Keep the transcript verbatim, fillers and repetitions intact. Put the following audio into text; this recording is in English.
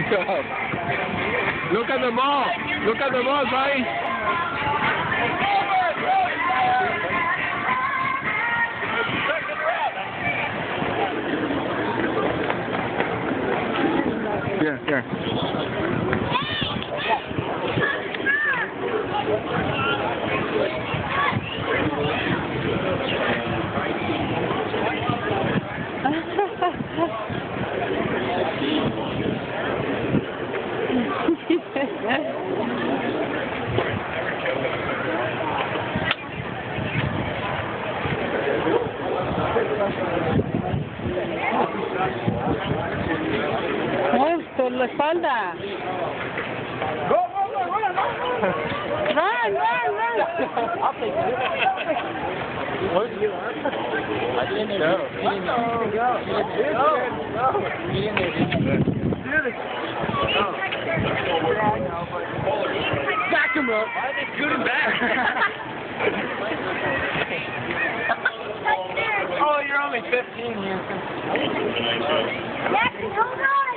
job. Look at the ball. Look at the ball, buddy. Here, here. Oh, por la espalda. Go, go, go, go, go. Run, run, run. I'll take it. What do you want? I didn't know. Let's go. Go. Go. Go. Back him up. Why did they scoot him back? Oh, you're only fifteen, Houston. Jackson, hold on.